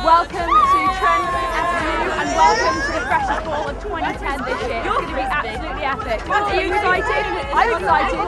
Welcome to Trent SU and welcome to the Freshers Ball of 2010 this year. It's going to be absolutely epic. Are you excited? I'm excited.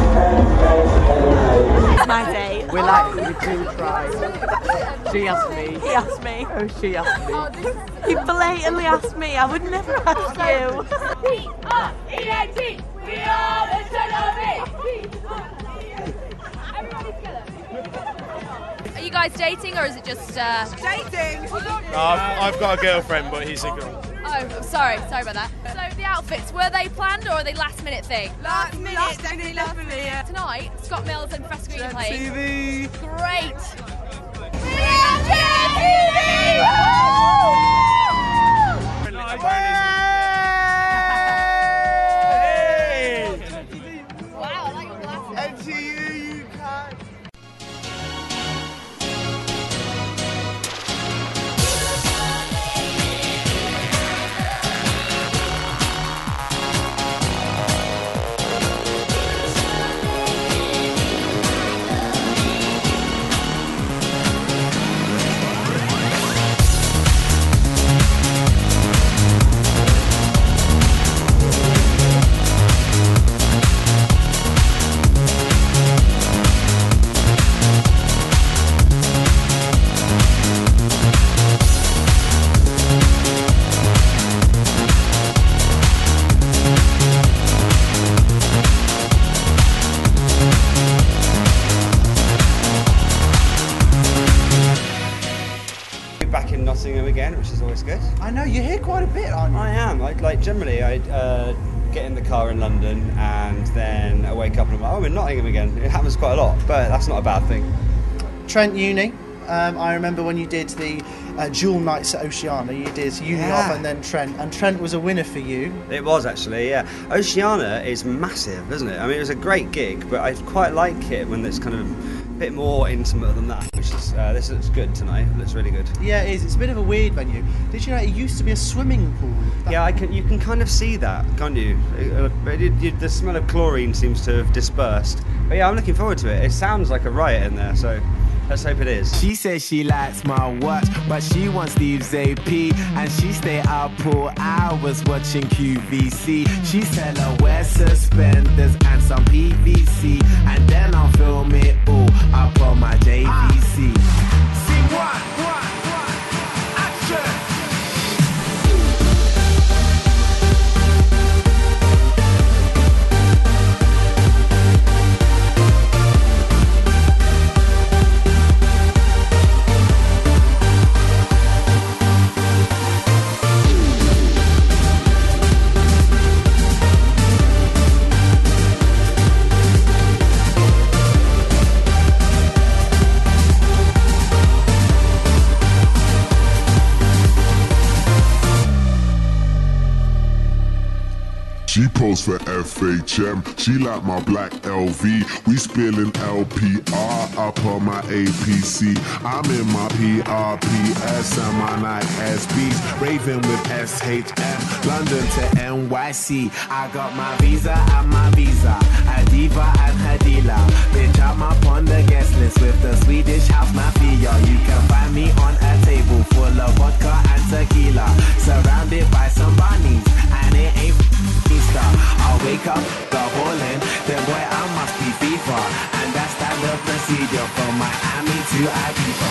It's my day. We're like the two tribes. She asked me. He asked me. Oh, she asked me. He blatantly asked me. I would never ask you. P-R-E-N-T. We are the Trent Army. Everybody together. Are you guys dating or is it just Dating. I've got a girlfriend, but he's a girl. Oh, sorry about that. So the outfits, were they planned or are they last minute thing? Last minute, definitely. Tonight, Scott Mills and Professor Green are playing. TV. Great. Wow, I like your glasses. And to you can't. Back in Nottingham again, which is always good. I know, you're here quite a bit, aren't you? I am. Generally, I get in the car in London and then I wake up and I'm like, oh, I'm in Nottingham again. It happens quite a lot, but that's not a bad thing. Trent Uni. I remember when you did the dual nights at Oceana, you did Uni Yeah. off and then Trent, and Trent was a winner for you. It was actually, yeah. Oceana is massive, isn't it? I mean, it was a great gig, but I quite like it when it's kind of a bit more intimate than that, which is, this looks good tonight. It looks really good. Yeah, it is. It's a bit of a weird venue. Did you know it used to be a swimming pool? Yeah, you can kind of see that, can't you? The smell of chlorine seems to have dispersed. But yeah, I'm looking forward to it. It sounds like a riot in there, so let's hope it is. She says she likes my watch, but she wants Steve's AP, and she stay up for hours watching QVC. She's tell her wear suspenders and some PVC, and then I'll film it all up on my JVC. Sing one, action! She posed for FHM, she like my black LV. We spilling LPR up on my APC. I'm in my PRPS and my night SBs. Raving with SHM, London to NYC. I got my visa and my visa, a diva and her dealer. Bitch, I'm up on the guest list with the Swedish house mafia. You can find me on a table full of vodka and tequila, surrounded by some bunnies, and it ain't I'll wake up, go ballin', then boy I must be FIFA, and that's standard procedure from Miami to Ibiza.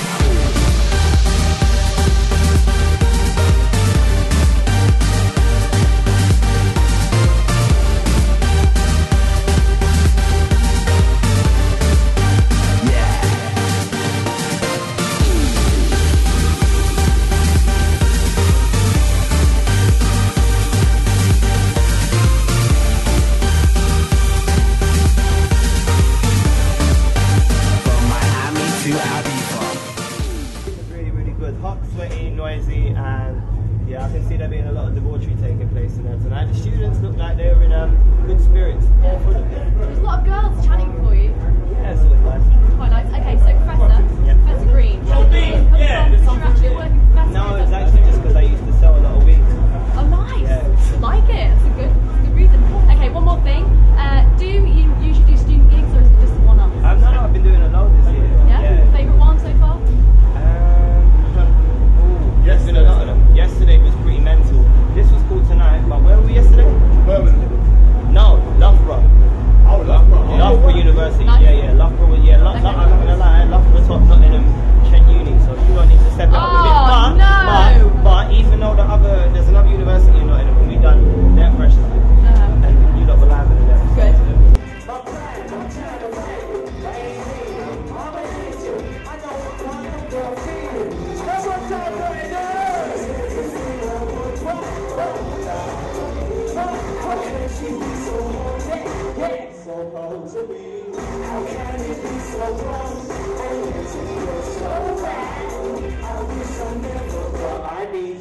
Hot, sweaty, noisy, and yeah, I can see there being a lot of debauchery taking place in there tonight. The students look like they were in good spirits, all full of it. There's a lot of girls chatting for you. Yeah, it's always nice. Quite nice. Okay, so Professor Green. Yeah, you're actually working professor. No, it's actually just because I used to sell a lot of weed. Oh, nice. Yeah. Like it. That's a good reason. Okay, one more thing. Do you usually do student gigs or is it just one-off? No, I've been doing a lot this year. Yeah? Favourite one so far?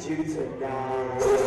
you tonight.